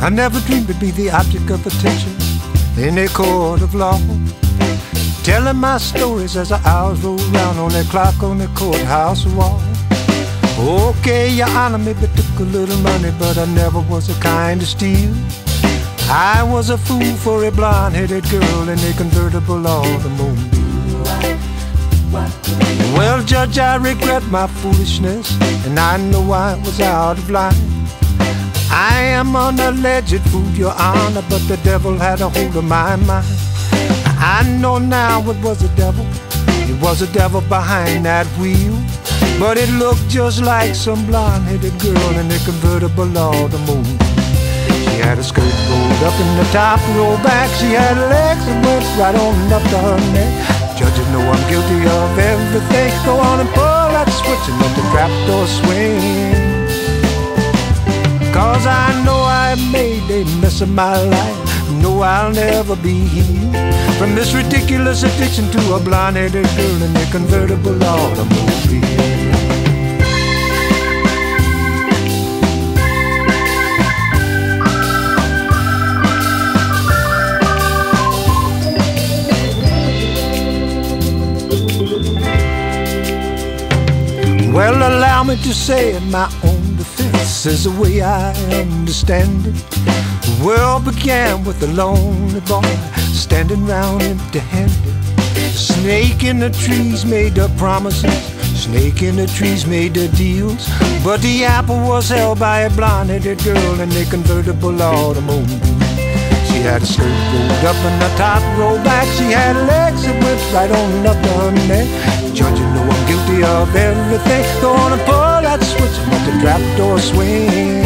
I never dreamed to be the object of attention in a court of law, telling my stories as the hours roll round on that clock on the courthouse wall. Okay, Your Honor, maybe took a little money, but I never was the kind to steal. I was a fool for a blonde-headed girl in a convertible automobile. Well, Judge, I regret my foolishness, and I know I was out of line. I am an alleged fool, Your Honor, but the devil had a hold of my mind. I know now it was the devil. It was the devil behind that wheel, but it looked just like some blonde-headed girl in a convertible automobile. She had a skirt rolled up in the top, rolled back. She had legs that went right on up to her neck. Judges know I'm guilty of everything. Go on and pull that switch and let the trapdoor swing. 'Cause I know I made a mess of my life. No, I'll never be healed from this ridiculous addiction to a blonde-headed girl in a convertible automobile. Well, allow me to say in my own defense, is the way I understand it. The world began with a lonely boy standing round empty-handed. The snake in the trees made the promises, snake in the trees made the deals, but the apple was held by a blonde-headed girl in a convertible automobile. She had a skirt rolled up and the top rolled back. She had legs that went right on up to her neck. Judge, you know I'm guilty of everything. Go on and pull that switch and let the trapdoor swing.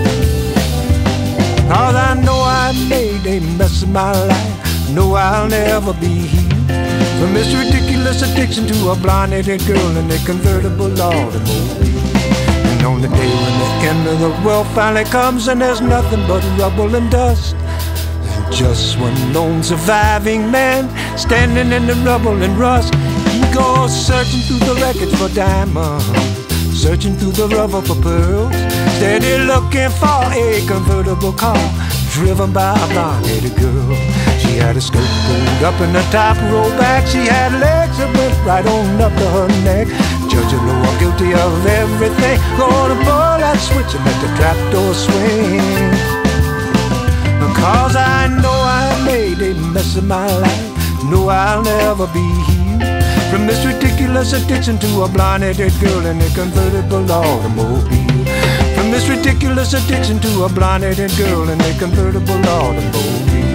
'Cause I know I made a mess of my life. No, I'll never be healed from this ridiculous addiction to a blonde-headed girl in a convertible automobile. And on the day when the end of the world finally comes and there's nothing but rubble and dust, just one lone surviving man standing in the rubble and rust. He goes searching through the wreckage for diamonds, searching through the rubble for pearls, steady looking for a convertible car driven by a blonde-headed girl. She had a skirt rolled up and the top rolled back. She had legs that went right on up to her neck. Judge, you know I'm guilty of everything. Gonna pull that switch and let the trapdoor swing. Because I know I made a mess of my life. No, I'll never be healed from this ridiculous addiction to a blonde-headed girl in a convertible automobile. From this ridiculous addiction to a blonde-headed girl in a convertible automobile.